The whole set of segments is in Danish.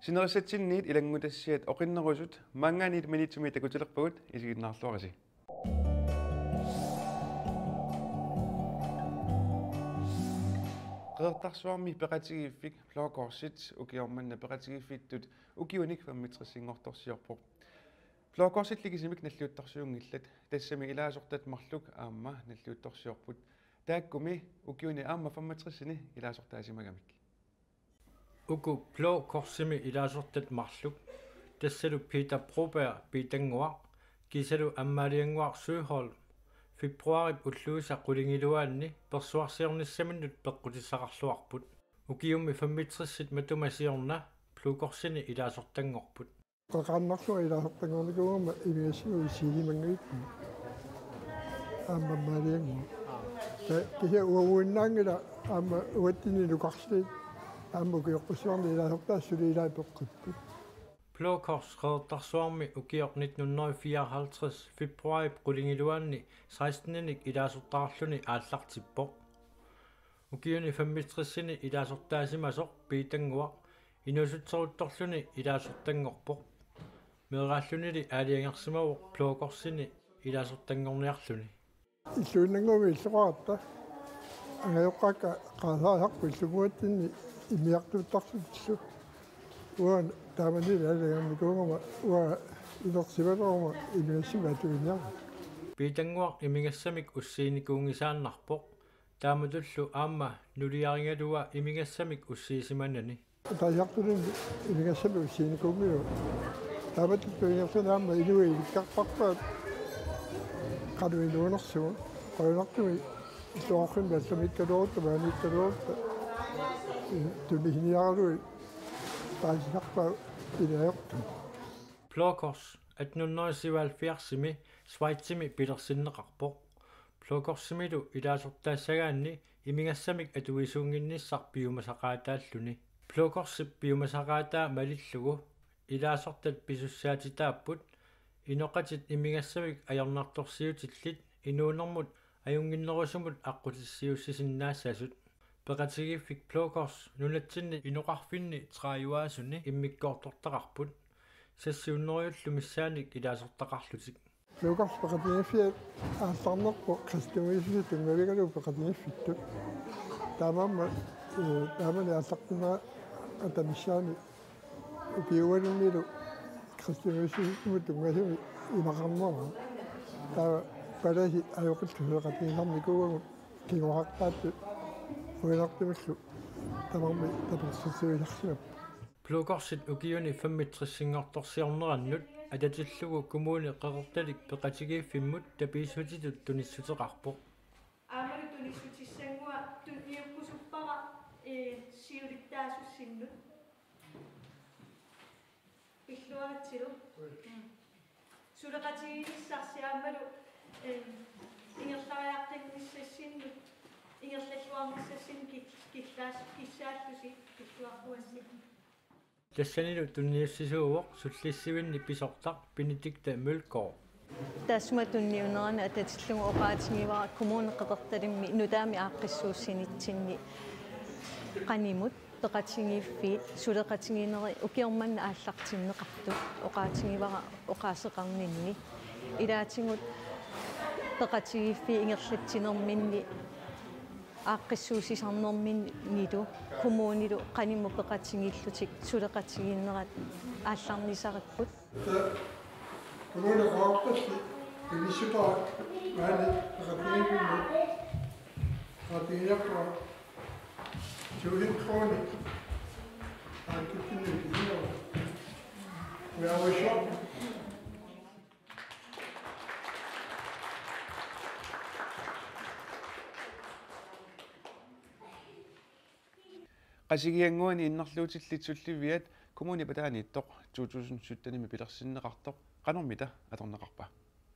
Sinerisatsinniit ilangutassiat oqinnerusut mangaaniit minitsumi takutilerpagut isiginnaarluarisi. Qeertarsuarmi peqatigiiffik flookorsit ukiormanna peqatigiiffittut ukiunik fammitrissingortorsiorpoq. Flookorsit ligisimik nalluuttarsuungillat tassami ilaasortat marluk aamma nalluuttorsiorput taakkumi ukiuni aamma fammitrissini ilaasortaasimagamik. Uku blå korsimi ilaasortat marluk tassalu Peter Broberg bitanguaq kisalu ammalianguaq Søholm februarip ulluisa qulingiluaanni persuarsiornissamannut peqqutissaqarluarput ukiummi fammitrissit matumasiorna plukorsini ilaasortangorput qaqaannarlu ilaasortangornikuuma imiassigu isilimangippu ammaliangu kisia uavuinnaangila amma uattini luqarsiit ammukiorpusuarni ilaasortaassuli ilaapeqqippu Blå Kors qeertarsuarmi ukior 1954 februarip qulingiluaanni 16-nik ilaasortarluni aallartippoq ukiuni fammitrissini ilaasortaasimasoq piitanguaq inusutseruttorluni ilaasortangorpoq meeraallunili aaliangersimavuq Blå Korsini ilaasortangorniarluni illuunnangumi illuqaarta angayoqqaakka qaalaasarpu illumuattinni imiartuuttarsutillu uan taamanili alagamikuungama ua ilersivaleruma imiassimaatuinniarma piitanguaq imingassamik ussiinikuungisaannarpoq taamutullu aamma nuliaringalua imingassamik ussiisimanani taasiartulunni imigassami ussiinikuungilu taamatuttuingersuna ilui ilikkarparpaat qaluiluunersugu qoyunartumi illuaqorrimmi allamikkaluorutta maaniikkaluorutta tunnihiniaralui Blå Kors 1877 Schweizimi pilersinneqarpoq Blå Korsimilu ilaasortaassagaanni imingassamik atuisuunginnissar piumasaqaataalluni Blå Korsi piumasaqaataa malillugu ilaasortat pisussaatitaapput inoqatit imingassamik ajornartorsiutillit inuunermut ajunginnerusumut aqqutissiussisinnaassaasut peqatigiiffik Blå Kors nunatsinni inoqarfinni traajuaasuni immikkoortortaqarput sassiunneriullu missaanik ilaasortaqarlutik Blå Kors peqatigiiffiat aallarnerpu kristiumiissi tungavigalu peqatigiiffittu taamamma taamani aallartinera atamissaani ukiuanunnilu kristiumiissi tungasumi imaqarnera taa palasi ajoqillu peqatigiisarnikuugamu kingoqartaattu uinartimullu tamarmi tapersussiuilarsimap Blå Korsit ukiuni fammitrissingortorsiornerannut atatillugu kumuuni qeqertalik peqatigiiffimmut tapiissutitut tunissuteqarpoq aamalu tunissutissangua tunniuqqusuppara siulittaasussinnu illuaritsilu suleqatigiissarsiaammalu ingerlariaqtinnissassinnut ingerlalluarnissassin kissaallusi kissuarpuassi тассанилу тунниуссисууоқ суллиссивинни писортар Benedikte Mølgaard тассматунниунерана ататиллугу оqaатингивара коммунеққеқерталимми нутаами ааққиссууссинитсинни qaнимут пеқатингиффиит сулеқатингинери укиорманна ааллартиннеқарту оqaатингивара оqaасеқарнинни илаатингут пеқатигиффи ингерлатсинерминни ааққиссуусисарнэрминнилу коммуунилу qaниму пеқатингиллутик сулеқатингиннерат аалларнисариппут коммуна хоорталли илисутаа маани пеқатингиффимму qatigiarpua suulinkrooni aankittinni kiinera uyaawishor qasigianguani innerluutillitsulliviat kommuni pataaniittoq 2017 pilersinneqartoq qanormita atorneqarpa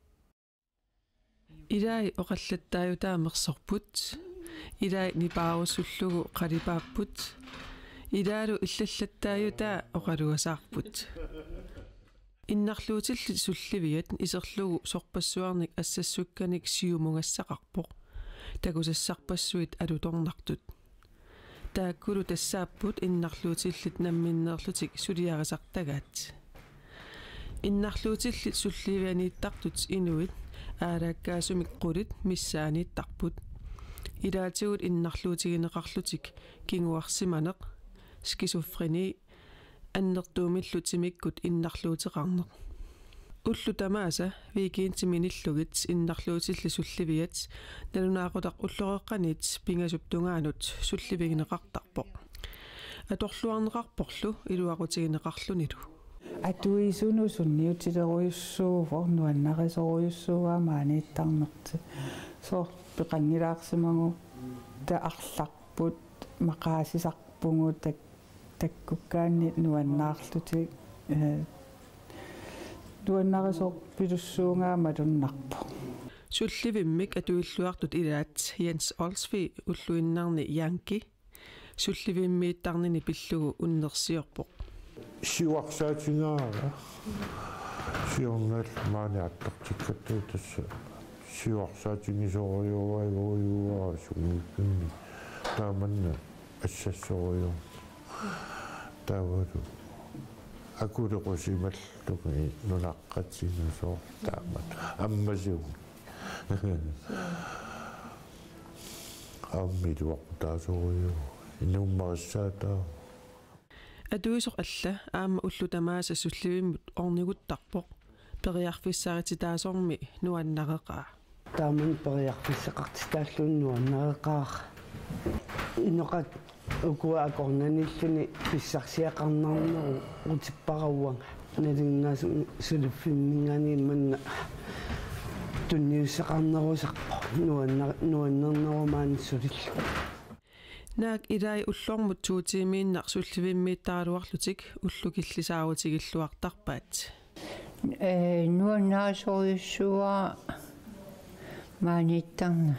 Ilai oqallattaajutaamersorput ilai nipaarusullugu qalipaapput ilaalu illallattaajutаа oqalugasaarput innarluutilli sulliviat iserlugu sorpassuarnik assassukkanik siumungassaqarpoq takusassarpassuit alutornartut тааккулу тассааппут иннарлуутиллит намминнеерлутик сулиарисартагаат иннарлуутиллит сулливианииттартут инуит аалааккаасумик qulит миссаанииттарпут илаатигут иннарлуутигинеқарлутик кингуарсиманеқ скисофрени аннертуумиллутимиккут иннарлуутеқарнеқ уллу тамааса викиинтиминиллугит иннарлуутилли сулливиат налунаақутақ уллореққанит пингасуптунгаанут сулливигинеқартарпоқ аторлуарнеқарпорлу илуақутигинеқарлунилу атуисуну сунниутилеруйуссуувор нуаннарисоруйуссууаамаанииттарнерти соор пеқангилаарсимагу таарларпут мақаасисарпугу таккуккаанни нуаннаарлути нуаннарисоо пилуссуунгаама туннарпу сулливиммик атуиллуартут илаат Jens Olsvi уллуиннарни Янки сулливиммииттарнини пиллугу уннерсиорпоқ сиуарсаатингаага сиорнал маaniartartikkattуу тасса сиуарсаатингисориуаигориуаа сумиккинни тааманна ассассориу тавару акулеқусималлуги нунаққатсинусоо таамат аммасиу аммилуақтаасориу инуммариссаатаа атуисоқ алла аама уллу тамааса сулливиммут орнигуттарпоқ периарфиссаарити таасорми нуаннақеқаа тааман периарфиссеқарти тааллууннуаннеқаа иноқат укуа акорнаниллуни писсарсиақарнарнеру утиппарауанга налингаас сулиффиннгаани манна тунниуссеқарнерусарпо нуаннернерумаан сулиллу наак илай уллормут туутимииннар сулливиммииттаралуарлутик уллу киллисааруутигиллуартарпаат нуаннаасориуссуа maaниттарна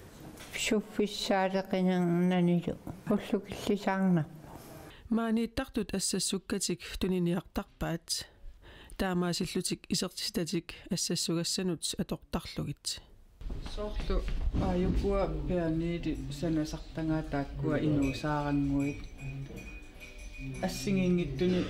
суффиссаалеқинернанилу уллу киллисаарна maaнииттартут ассассуккатик тунниниартарпаат таамаасиллутик исертистатик ассассугассанут атортарлугит соорлу ааюкуа пианиили санасартангаа тааккуа инуусаарангуит ассигингиттуни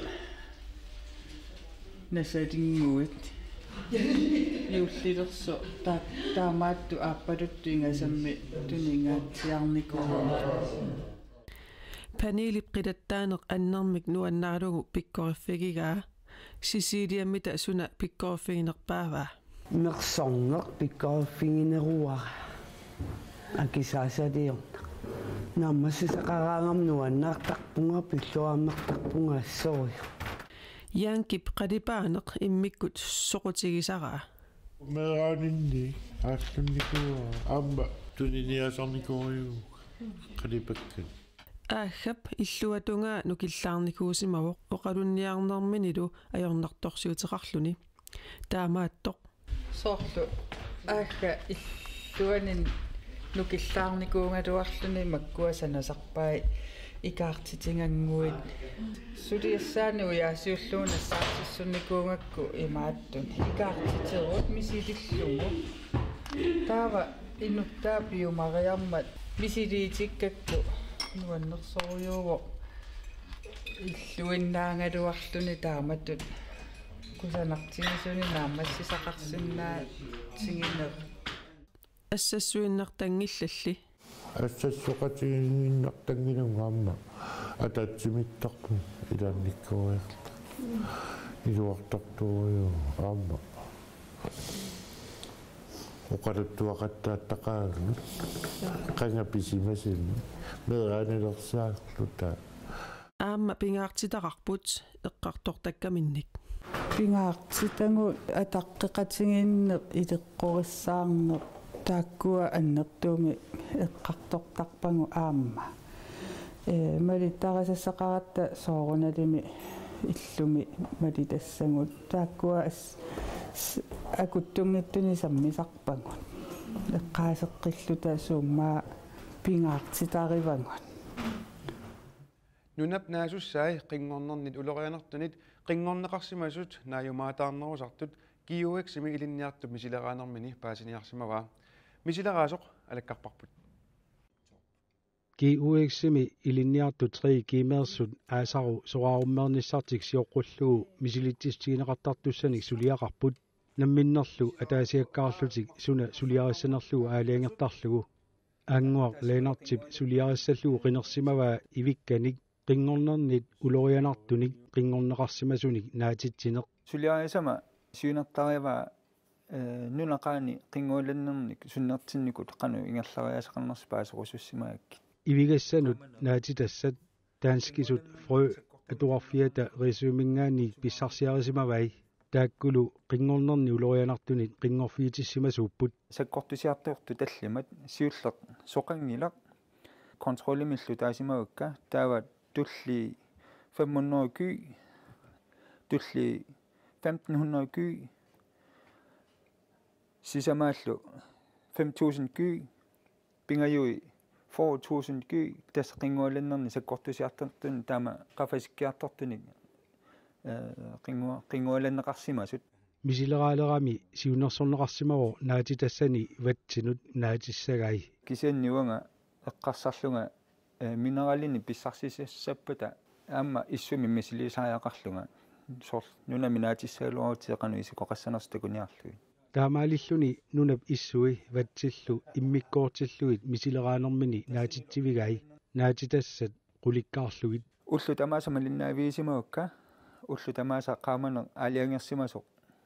насалингуит юуллилерсо таамаатту ааппалутту ингасамми тунингаатсиарникуа панели қилаттаанеқ аннармик нуаннааралугу пиккориффигигаа сисилиаммита суна пиккориффигинерпааваа мерсорнеқ пиккориффигинеруара акисаасалиорна наммассисақараангам нуаннаартарпунга пиллуарнертарпунга ассориу Янкип қалипаанеқ иммиккут соқутигисараа мераанинни ааллунникуа аама туниниасарникуриу қалипаккат аахап иллуатунгаа нукиллаарникуусимавоқ оқалунниарнерминилу ajornartorsiuteqarluni таамааттоқ соорлу аага иллуанин нукиллаарникуунгалуарлуни маккуа санасарпай икаартитингангуит сулиассаани уяасиуллуuna саартиссунникуунгакку имааттун икаартитерут мисилиллугу таава инуттаа пиумариармат мисилиитиккакку нуаннерсориуво иллуиннаангалуарлуни тааматтут кусанартигисуни наамассисақарсиннаа сигинер ассассуиннартангиллалли ассассоқатигиннартангилунгаама атаатсимиттарпу илаанниккуриарта илуартартуриу аама оқалуттуақаттааттақаагу қангаписимасин мераанилерсаарлута аама пингаартитақарпут эққартортаккаминник пингаартитангу атаққеқатигинне илеққориссаарне тааккуа аннертууми эққартортарпангу аама малиттарасассақаратта сооруналими иллуми малитассангут тааккуа акуттунгиттуни саммисарпангут эққаасеққиллута сууммаа пингаартитаривангут нунап наасуссаи қингорнернит улорианертунит қингорнеқарсимасут нааюмаатаарнерусартут киуексими илинниарту мисилераанермини паасиниарсимаваа мисилераасоқ алаккарпарпут ueksimi ilinniartu 3 kiimeersut aasaru soraarummeernissartik sioqqullugu misilittistigineqartartussanik suliaqarput namminnerlu ataasiakkaarlutik suna suliarissanerlugu aaliangertarlugu aanguaq leenartip suliarissallugu qinersimavaa ivikkanik qingornernit ulorianartunik qingorneqarsimasunik naatittineq suliarisama siunertariava nunaqaani qinguulannernik sunnertinnikut qanu ingerlariasaqarnerspaasorusussimaakki ivigassanut naatitassat taanskisut frø atuarfiata resumingaani pissarsiarisimavai taakkulu qingornerni ulorianartunit qingorfiitissimasuupput sakkortusiartortu tallimat siulleq soqangilaq kontrollimillu taasimagukka taavat tulli 500 ky tulli 1500 ky sisamaallu 5000 ky pingajui 4000 ky tasqingualannerni sakkortusiartortun taama qafasikkiartortunik qingualanneqarsimasut misileraalerami siunersorneqarsimavo naatitassani vatsinut naatissagai kisianniuanga eqqarsarlunga mineralini pissarsisassapata aamma issumi misilisaajaqarlunga sor nunami naatissaaluarutiqanu isikoqassanerstakuniarlui taamaalilluni nunap issui vatsillu immikkoortilluit misileraanэрmini naatittivigai naatitassat qulikkaarlugit ullu tamaasama linnaaviisimagukka ullu tamaasa qaamane aaliangersimasoq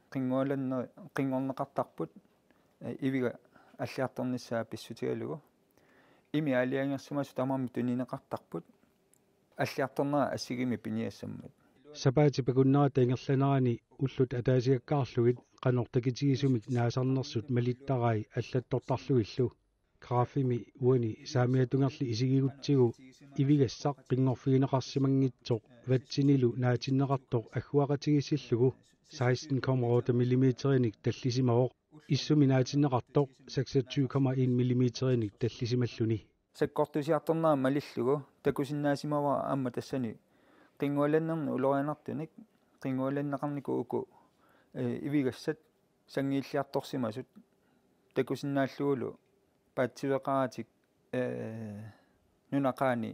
qingorneqartarput iviga аллиарторнissaa писсутигалугу ими аалиангерсимасу тамарми туниneqartarput аллиарторнера ассигими пиниассаммат сапаати пакуннерата ингерланерани уллут атаасиаккаарлугит канортакитигисумик наасарнерсут малиттарай аллаттортарлугиллу графими уани саамиатунгерли исигигутсигу ивигассақ қингорфигинеқарсимангитсоқ ватсинилу наатиннеқартоқ аггуақатигиссиллугу 16,8 миллиметериник таллисимаоқ issumi naatinnеқартоқ 26,1 миллиметериник таллисималлуни саккортусиарторнера малиллугу такусиннаасимава аама тассани qingualannerni ulorianartunik qingualanneqarniku uku ivigassat sangiilliartorsimasut takusinnaallugulu paatsiveqaratik nunaqaani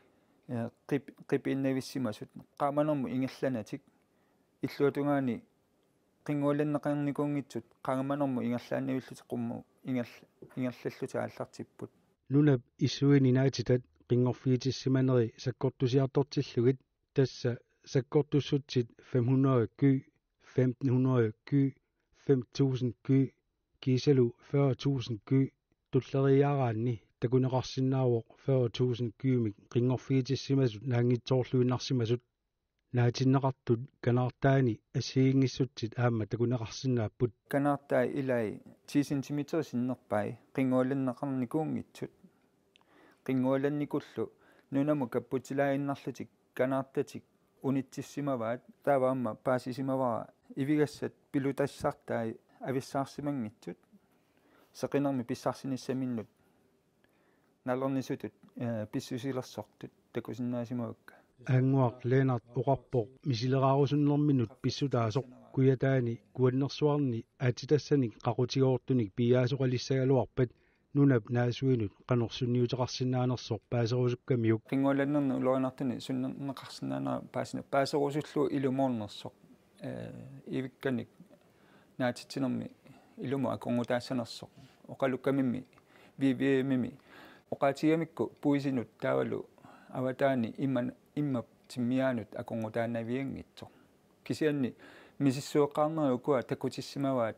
qipiinnavissimasut qaamanermu ingerlanatik illuatungaani qingualanneqarnikungitsut qaamanermu ingerlaannavillutiq qummu ingerlalluti aallartipput nunap issuini naatitat qingorfiitissimanneri sakkortusiartortillugit tassa sakkortussutsit 500 ky 1500 ky 5000 ky kiisalu 40,000 ky tulleriaraanni takuneqarsinnaawoq 40,000 kyumik qingorfiitissimasut naangitsoorluinnarsimasut naatinneqartut kanaartaani assiingissutsit aamma takuneqarsinnaapput kanaartaa ilai 10 cm sinnerpai qingualanneqarnikuungitsut qingualannikullu nunamu kapputilaainnarlutik kanaartatik unitsissimavaat taavaamma paasisimavara ivigassat pilutassartai avissaarssimangitsut seqinermi pissarsinissaminnut nalornisutut pissusilersortut takusinnaasimaukka aanguaq leenart oqarpoq misileraarusуннэрминут писсутаасоq куятаани куаннэрсуарни аатитассаник qaqutigoortunik piyaasuqalissaгаluarpat nunap naasuinut qanorsunniuteqarsinnaanерсоq paaserusukkammiuk qingualannerni ulorianartuni sunnerneqarsinnaanera paaserusullu ilumornersoq ivikkanik naatitinermi ilumu akongutaasanersoq oqalukkamimmi vivimimi oqaatigamikku puisinut taavalu avataani imma timmiaanut akongutaanaviangitsoq kisianni misissueqqaarnerukua takutissимаваат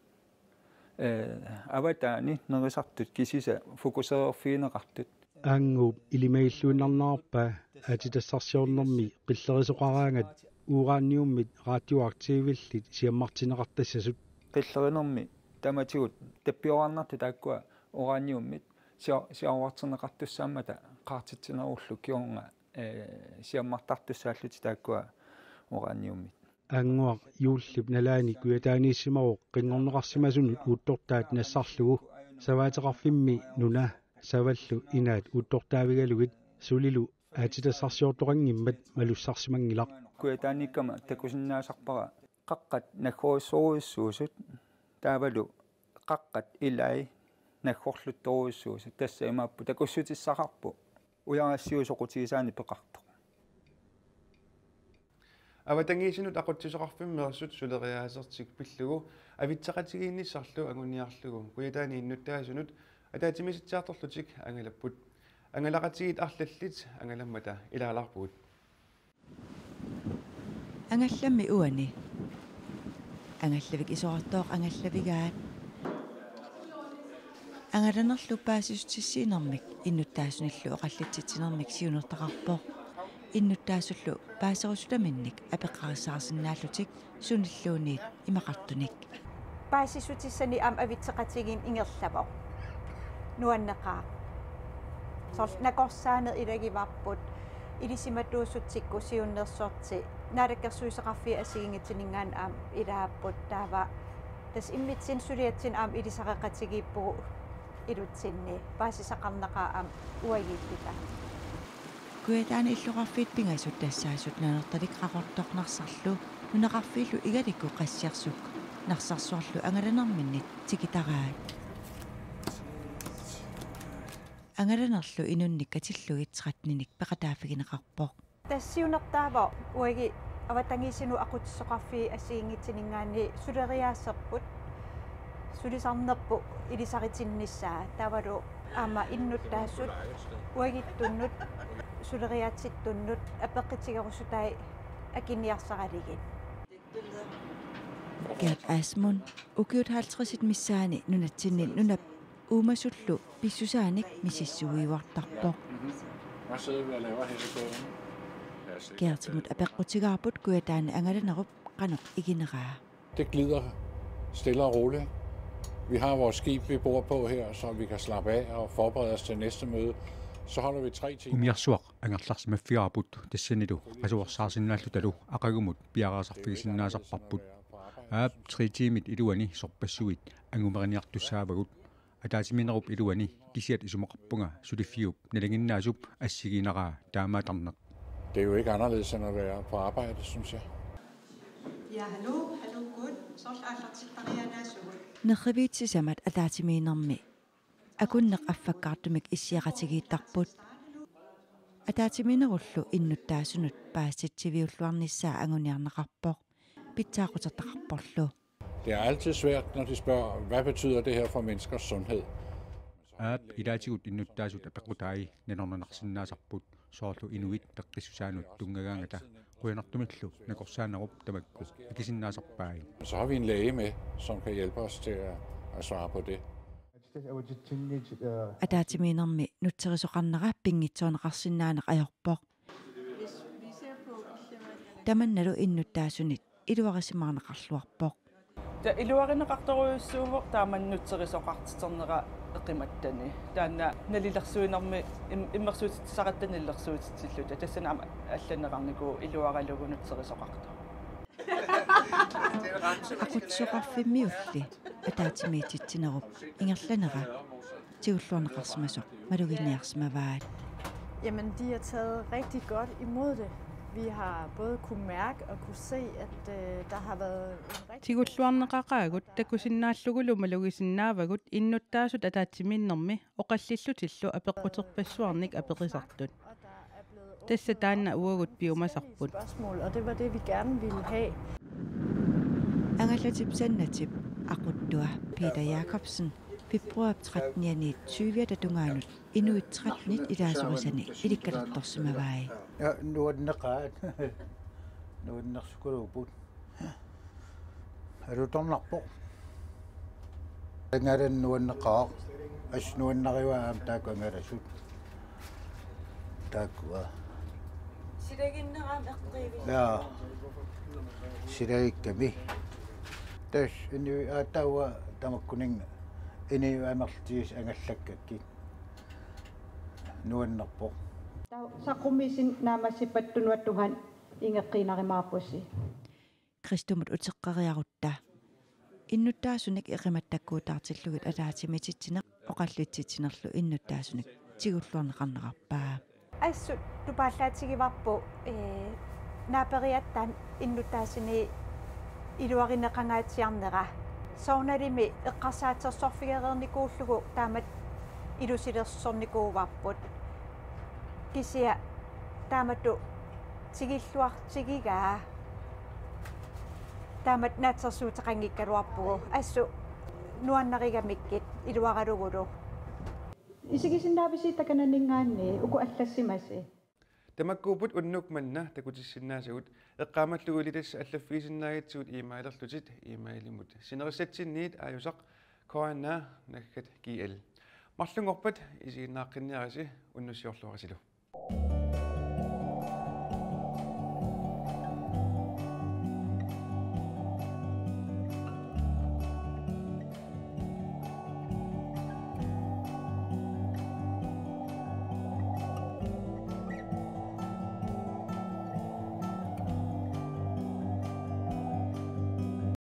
аватаани нерисартут кисиса фокусеерфиинеқартут аангууп илимаиллуиннарнаарпаа атитассарсиорнэрми қиллерисоқараангат ураанниуммит радиоактивиллит сиаммартинеқартассасут қиллеринерми таматигут таппиораарнарту тааккуа ураанниуммит сиауартинеқартуссааммата qaartitsinarullu kiornga siammartartussaalluti taakkuа ураанниуммит аангуақ юуллип налаани куятаанииссимароқ қингорнеқарсимасунут уутторtaat нассарлугу саваатеқарфимми нуна саваллу инаат уутторtaавигалугит сулилу аатитассарсиортоқангиммат малуссарсимангилақ куятааниккама такусиннаасарпара қаққат наггориссоруиссуусут таавалу қаққат илай наггорлутторуиссуусут тасса имааппу такуссутиссақарпу уяngassiусоqutigisaani peqartoq аватангиисинут ақутсисоқарфиммерсут сулериаасертик пиллугу авитсақатигиинниссарлу агуниарлугу куятаани иннуттаасунут атаатимиситсаарторлутик ангалаппут ангалақатигит арлаллит ангаламмата илаалаарпугут ангалламми уани ангаллавик исоортооқ ангаллавигаат ангаланерлу паасисутиссиинэрмик иннуттаасуниллу оқаллатситсинэрмик сиунертақарпоо иннуттаасуллу паасерусуламинник апеққариссаарсинааллутик суниллуунниит имақартуник паасисутиссани аам авитсеқатигин ингерлавоқ нуаннеқаа сорл накорсаанер илагиварпут илисиматуусутсикку сиуннерсорти наалаккерсуисеқарфи асигингитсинингаан аам илааппут таава тас иммитсин сулиатсин аам илисақеқатигииппугу илутсинни паасисақарнеқаа аам уагииппита куятаани иллуқарфиит пингасут тассаасут нанерталик рақортоқнарсарлу нунеқарфииллу игаликку qassiarсук нарсарсуарлу ангаланерминнит тикитараат ангаланерлу инунник атиллугит тратниник пеқатаафигинеқарпоқ тассиунертаава уаги аватангисину ақутсоқарфи асиингитсинингаани сулериаассерпут сулисарнерпу илисаритинниссаа тавалу аама иннуттаассут уагиттуннут сулериаатситтуннут апеққитигерусутай акинниарсаралигит Gert Asmund ukiut 50 missaani nunatsinnin nunap uumasullu pissusaanik misissuiuartarpoq Gertimut apeqqutigaarput kuataani angalanerup qanuq igineraa Det glider stille og roligt. Vi har vores skib, vi bor på her, så vi kan slappe af og forberede os til næste møde. Så holder vi 3 timer. Umiarsuaq angerlarsmaffiarput tassanilu qasuarsaasinnaallutalu aqagumut piaraasarfigisinnaasarparput aap 3 timit iluani sorpassuit angumeriniartussaavagut ataatiminerup iluani kisiat isumeqarpunga suliffiup nalanginnaasup assigiineraa taamaatarneq. Det er jo ikke anderledes end at være på arbejde, synes jeg. Ja, hallo, good. Så allartittarianaasugut. Nerriviitsisamat ataatimiinermi akunneq affakkаарtumik issiaqatigiittarput ataatiminerullu innuttaasunut paassitsiviulluarnissaa anguniarneqarpoq pitsaaqutертақарпорлу. Det er altid svært, når de spørger, hvad betyder det her for menneskers sundhed? Aap ilaatigut innuttaasut apequtaai nanornanarsinnaasarput soorlu inuit teqqissusaanut tungagaangata quyanartumillu nakorsaanarup tamakku ikisinnaasarpaai. Så har vi en læge med, som kan hjælpe os til at svare på det. Ataatimiinermi nutterisoqarnera pingitsuuneqarsinnaaneq ajorpoq tamannalu innuttaasunit iluarisimaarneqarluarpoq та илуаринеқарторуйуссууво тааманнутсерисоқартитернера эқиматтани таанна налилерсуинерми иммерсуутитсақаттаниллерсуутитсиллута тассанаама алланеқарнику илуаралугунутсерисоқарто ақутсоқарфиммиулли атаатимиититсинеруп ингерланера тиуллуарнеқарсимасоқ малугинниарсимаваат. Jamen, de har taget rigtig godt imod det. Vi har både kunne mærke og kunne se, at der har været en rigtig... Tigulluarneqaqaagut takusinnaallugulu malugisinnaavagut innuttaasut ataatimiinnermi oqallillutillu apeqquterpassuarnik apeqisartut. Tassa taanna uagut piumasarput. Spørgsmål, og det var det, vi gerne ville have. Angallatipsannatip aquttua Peter Jacobsen Februar 13. 20 tatungaanut inuit 13 ilaasorisani ilikkalertorsimavai. Ja, nuanneqaat. Nuannersukuluuput. Alutornarpoq. Angalan nuanneqaaq. Asnuannariuaam taakku angalasut. Taakkua. Silaginneraam eqqiivit. Ja. Silagikkami. Tas inu aatawa tamakkuninga. Inu amertiis angallakkakki. Nuannerpoq. Saqumisin naamassipattunuattuhan ingeqqiinarimaarpussi. Kristumut uteqqariarutta. Innuttaasunik iqimattakkuutaartillugit ataatimititsineq oqallitsitinerlu innuttaasunik tigulluarneqarnerarpaa. Assut tupaallaatigivarpu naaperiattaan innuttaasini iluarineqangaatsiarnera. Soornalimi eqqarsaatersorfigereernikuullugu taamat ilusilersornikuuvarput. kisia taamatu tigilluartigigaa taamat naatsersuutaqangikkaluarpugu assu nuannarigamikkit iluaralugulu isigisinnaavisiitakananingaanni uku аллассимаси тамаккуупут уннукманна такутиссиннаасагут эққаамаллугулитасса аллаффигисиннаагатсигут имаилерлутит имаилимут синерissatsinниит аажусақ коанна наггат киэл марлунгорпат исигиннааққинниараси уннуссиорлуарасилу